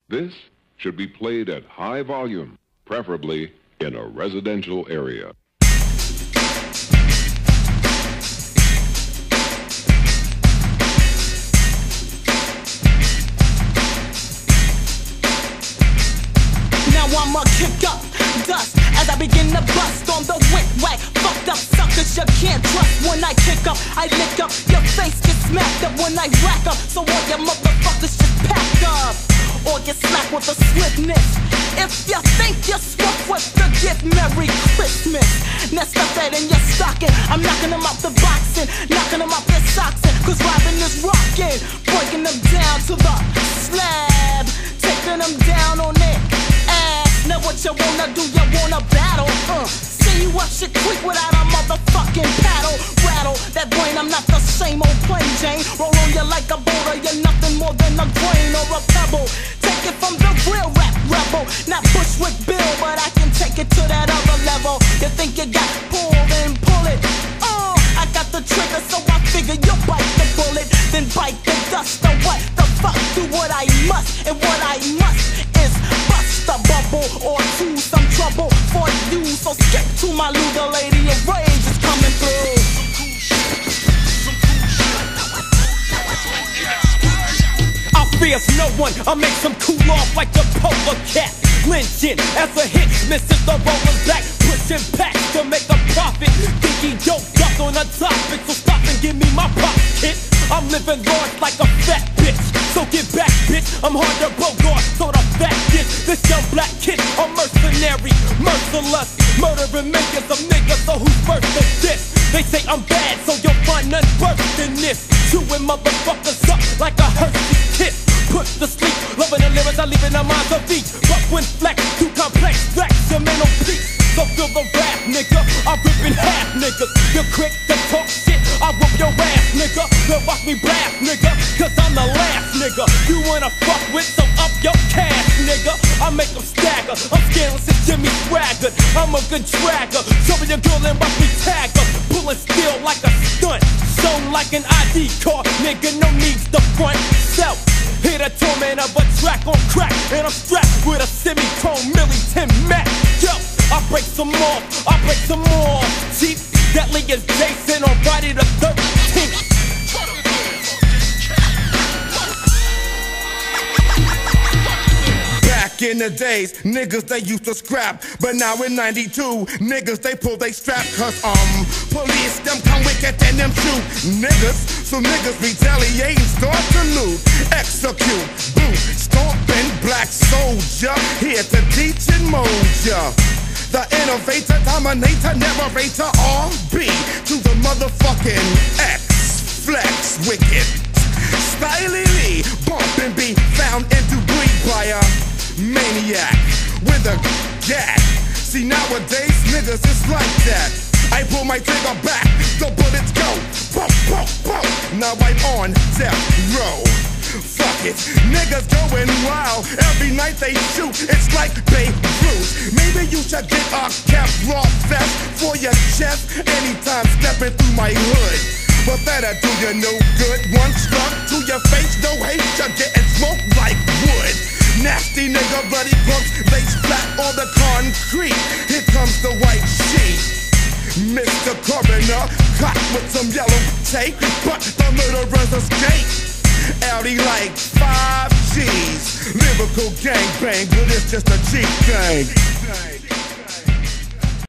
This should be played at high volume, preferably in a residential area. Now I'ma kick up dust as I begin to bust on the wick-wack. Fucked up suckers you can't trust. When I kick up, I lick up. Your face gets smacked up when I rack up. So all your motherfuckers just pack up or get slack with the swiftness. If you think you're swift with the gift, Merry Christmas. Now stuff that in your stocking. I'm knocking them out the boxing, knocking them out their socks in. Cause robbing is rockin', breaking them down to the slab, taking them down on their ass. Now what you wanna do, you wanna battle, see you up shit quick without a motherfucking paddle. Rattle that brain, I'm not the same old plain Jane. Roll on you like a boulder, you're nothing more than a grain or a pebble. Take it from the real rap rebel, not Bushwick Bill, but I can take it to that other level. You think you got pull, then pull it. I got the trigger, so I figure you'll bite the bullet, then bite the dust. Or what the fuck? Do what I must, and what I must is bust a bubble or to some trouble for you. So skip to my Luger, lady of rage is coming through. I fears no one, I make some cool off like the polar cat. Lynching as a hit, misses the roller's back, pushing back to make a profit. Think he doped up on a topic, so stop and give me my pop kit. I'm living large like a fat bitch, so get back bitch, I'm hard to bogart, so the fact is, this young black kid, a mercenary, merciless, murdering millions of niggas, so who's first is this? They say I'm bad, so you'll find none worse than this. Chewing motherfuckers up like a Hershey's kiss. Put to sleep, loving the lyrics, I leave in the minds of each. But when flex, too complex, facts, your man no peace. So feel the rap, nigga, I'm ripping half, niggas. You're quick to talk shit, I whoop your ass, nigga. They'll watch me blast, nigga, cause I'm the last, nigga. You wanna fuck with, so up your cash, nigga. I make them stagger, I'm scaling since Jimmy Swagger. I'm a good dragger, show me your girl and watch me tag her. Pulling steel like a stunt, shown like an ID card, nigga, no needs to front self. Hear the torment of a track on crack, and I'm strapped with a semi-chrome Millington Mac. Yo, I break some more, I break some more. Cheap, deadly as Jason on Friday the 13th. Back in the days, niggas they used to scrap, but now in 92, niggas they pull they strap. Cause police them come wicked and them shoot niggas. So niggas retaliate and start to loot, execute, boot, stomping black soldier, here to teach and mold ya. The innovator, dominator, narrator, RB to the motherfucking X, flex, wicked. Stylily, bump and be found into breed by a maniac with a gat. See nowadays niggas is like that. I pull my trigger back, the bullets go, boom, boom, boom. Now I'm on death row. Fuck it, niggas going wild. Every night they shoot, it's like Beirut. Maybe you should get a Kevlar vest for your chest anytime stepping through my hood. But that'll do you no good. One struck to your face, no hate, you're getting smoked like wood. Nasty nigga, bloody punks, they splat on the concrete. Here comes the white sheet. Mr. Coroner, caught with some yellow tape, but the murderers escape. Audi like 5 G's, lyrical gangbang, but it's just a cheap thing.